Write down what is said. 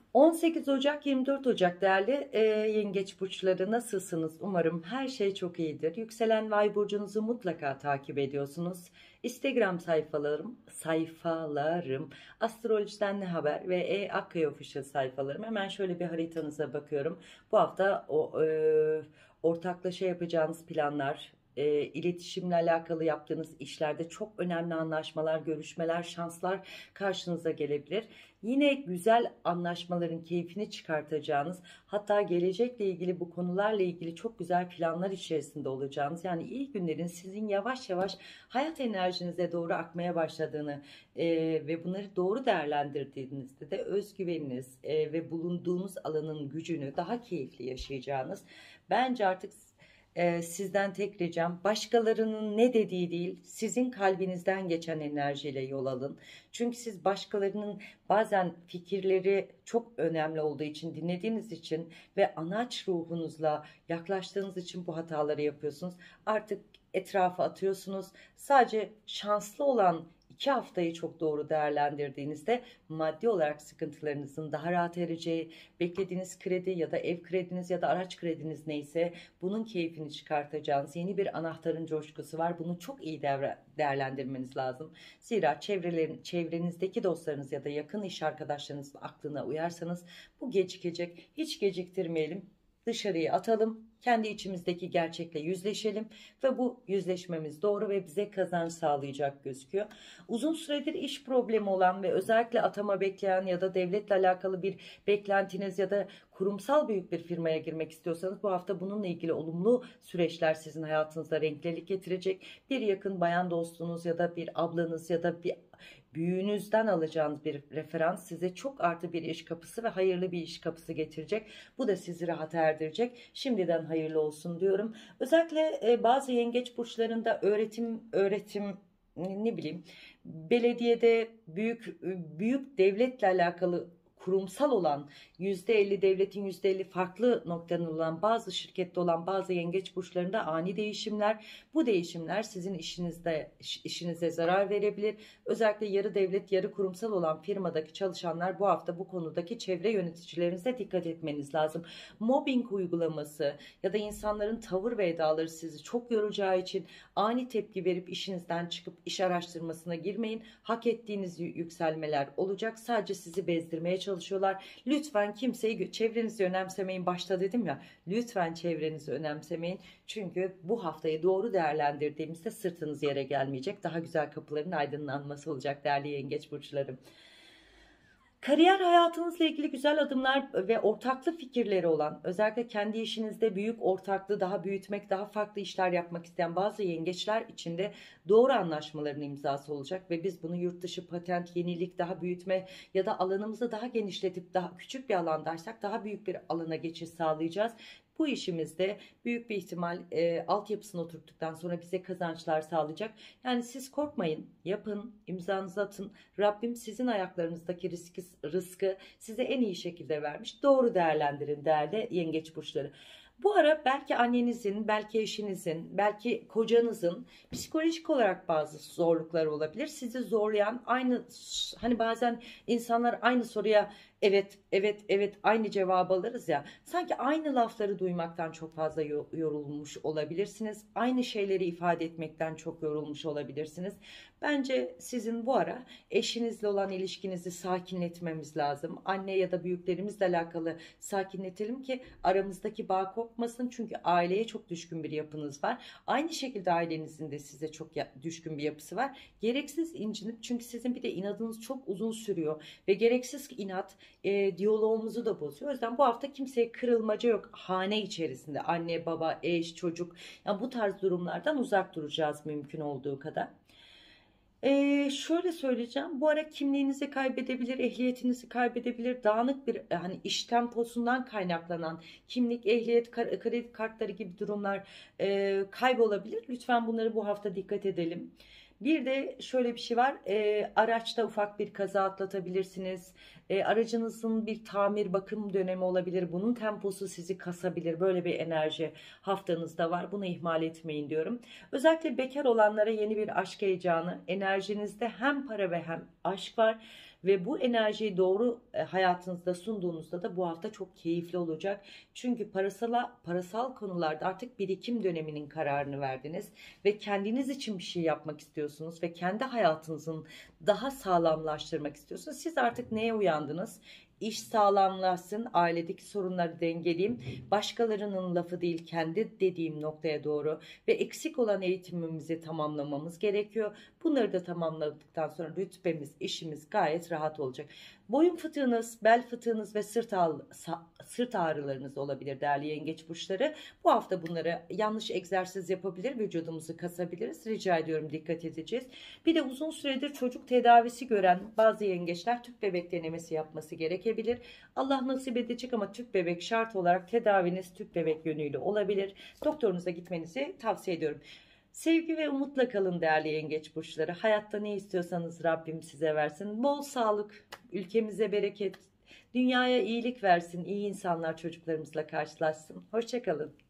18 Ocak 24 Ocak değerli yengeç burçları, nasılsınız? Umarım her şey çok iyidir. Yükselen ve ay burcunuzu mutlaka takip ediyorsunuz. Instagram sayfalarım, astrolojiden ne haber ve Akkaya Official sayfalarım. Hemen şöyle bir haritanıza bakıyorum. Bu hafta ortaklaşa yapacağınız planlar, iletişimle alakalı yaptığınız işlerde çok önemli anlaşmalar, görüşmeler, şanslar karşınıza gelebilir. Yine güzel anlaşmaların keyfini çıkartacağınız, hatta gelecekle ilgili, bu konularla ilgili çok güzel planlar içerisinde olacağınız, yani iyi günlerin sizin yavaş yavaş hayat enerjinize doğru akmaya başladığını ve bunları doğru değerlendirdiğinizde de özgüveniniz ve bulunduğunuz alanın gücünü daha keyifli yaşayacağınız, bence artık sizden tek ricam, başkalarının ne dediği değil, sizin kalbinizden geçen enerjiyle yol alın. Çünkü siz başkalarının bazen fikirleri çok önemli olduğu için, dinlediğiniz için ve anaç ruhunuzla yaklaştığınız için bu hataları yapıyorsunuz. Artık etrafa atıyorsunuz. Sadece şanslı olan 2 haftayı çok doğru değerlendirdiğinizde maddi olarak sıkıntılarınızın daha rahat ereceği, beklediğiniz kredi ya da ev krediniz ya da araç krediniz neyse, bunun keyfini çıkartacağınız yeni bir anahtarın coşkusu var. Bunu çok iyi değerlendirmeniz lazım. Zira çevrenizdeki dostlarınız ya da yakın iş arkadaşlarınızın aklına uyarsanız bu gecikecek. Hiç geciktirmeyelim. Dışarıya atalım. Kendi içimizdeki gerçekle yüzleşelim ve bu yüzleşmemiz doğru ve bize kazanç sağlayacak gözüküyor. Uzun süredir iş problemi olan ve özellikle atama bekleyen ya da devletle alakalı bir beklentiniz ya da kurumsal büyük bir firmaya girmek istiyorsanız, bu hafta bununla ilgili olumlu süreçler sizin hayatınızda renklilik getirecek. Bir yakın bayan dostunuz ya da bir ablanız ya da bir büyüğünüzden alacağınız bir referans size çok artı bir iş kapısı ve hayırlı bir iş kapısı getirecek. Bu da sizi rahat erdirecek. Şimdiden hayırlı olsun diyorum. Özellikle bazı yengeç burçlarında öğretim ne bileyim, belediyede büyük devletle alakalı kurumsal olan, %50 devletin %50 farklı noktanın olan bazı şirkette olan bazı yengeç burçlarında ani değişimler, bu değişimler sizin işinize zarar verebilir. Özellikle yarı devlet yarı kurumsal olan firmadaki çalışanlar, bu hafta bu konudaki çevre yöneticilerinize dikkat etmeniz lazım. Mobbing uygulaması ya da insanların tavır ve edaları sizi çok yoracağı için ani tepki verip işinizden çıkıp iş araştırmasına girmeyin. Hak ettiğiniz yükselmeler olacak. Sadece sizi bezdirmeye çalışıyorlar. Lütfen kimseyi, çevrenizi önemsemeyin. Başta dedim ya, lütfen çevrenizi önemsemeyin. Çünkü bu haftayı doğru değerlendirdiğimizde sırtınız yere gelmeyecek. Daha güzel kapıların aydınlanması olacak değerli yengeç burçlarım. Kariyer hayatınızla ilgili güzel adımlar ve ortaklı fikirleri olan, özellikle kendi işinizde büyük ortaklığı daha büyütmek, daha farklı işler yapmak isteyen bazı yengeçler için de doğru anlaşmaların imzası olacak ve biz bunu yurt dışı patent, yenilik, daha büyütme ya da alanımızı daha genişletip daha küçük bir alandaysak daha büyük bir alana geçiş sağlayacağız. Bu işimizde büyük bir ihtimal altyapısını oturttuktan sonra bize kazançlar sağlayacak. Yani siz korkmayın, yapın, imzanızı atın. Rabbim sizin ayaklarınızdaki rızkı size en iyi şekilde vermiş. Doğru değerlendirin değerli yengeç burçları. Bu ara belki annenizin, belki eşinizin, belki kocanızın psikolojik olarak bazı zorlukları olabilir. Sizi zorlayan, aynı, hani bazen insanlar aynı soruya evet, evet, evet aynı cevabı alırız ya. Sanki aynı lafları duymaktan çok fazla yorulmuş olabilirsiniz. Aynı şeyleri ifade etmekten çok yorulmuş olabilirsiniz. Bence sizin bu ara eşinizle olan ilişkinizi sakinletmemiz lazım. Anne ya da büyüklerimizle alakalı sakinletelim ki aramızdaki bağ kopmasın. Çünkü aileye çok düşkün bir yapınız var. Aynı şekilde ailenizin de size çok düşkün bir yapısı var. Gereksiz incinip, çünkü sizin bir de inadınız çok uzun sürüyor ve gereksiz inat diyaloğumuzu da bozuyor. O yüzden bu hafta kimseye kırılmaca yok. Hane içerisinde anne, baba, eş, çocuk, yani bu tarz durumlardan uzak duracağız mümkün olduğu kadar. Şöyle söyleyeceğim. Bu ara kimliğinizi kaybedebilir, ehliyetinizi kaybedebilir. Dağınık bir hani iş temposundan kaynaklanan kimlik, ehliyet, kredi kartları gibi durumlar kaybolabilir. Lütfen bunları bu hafta dikkat edelim. Bir de şöyle bir şey var. Araçta ufak bir kaza atlatabilirsiniz. Aracınızın bir tamir bakım dönemi olabilir. Bunun temposu sizi kasabilir. Böyle bir enerji haftanızda var. Bunu ihmal etmeyin diyorum. Özellikle bekar olanlara yeni bir aşk heyecanı. Enerjinizde hem para ve hem aşk var. Ve bu enerjiyi doğru hayatınızda sunduğunuzda da bu hafta çok keyifli olacak. Çünkü parasal konularda artık birikim döneminin kararını verdiniz ve kendiniz için bir şey yapmak istiyorsunuz ve kendi hayatınızın daha sağlamlaştırmak istiyorsunuz. Siz artık neye uyandınız? İş sağlamlaşsın, ailedeki sorunları dengeleyeyim, başkalarının lafı değil kendi dediğim noktaya doğru ve eksik olan eğitimimizi tamamlamamız gerekiyor. Bunları da tamamladıktan sonra rütbemiz, işimiz gayet rahat olacak. Boyun fıtığınız, bel fıtığınız ve sırt ağrılarınız olabilir değerli yengeç burçları. Bu hafta bunları yanlış egzersiz yapabilir, vücudumuzu kasabiliriz. Rica ediyorum, dikkat edeceğiz. Bir de uzun süredir çocuk tedavisi gören bazı yengeçler tüp bebek denemesi yapması gerekebilir. Allah nasip edecek ama tüp bebek şart olarak tedaviniz tüp bebek yönüyle olabilir. Doktorunuza gitmenizi tavsiye ediyorum. Sevgi ve umutla kalın değerli yengeç burçları. Hayatta ne istiyorsanız Rabbim size versin. Bol sağlık, ülkemize bereket, dünyaya iyilik versin. İyi insanlar çocuklarımızla karşılaşsın. Hoşça kalın.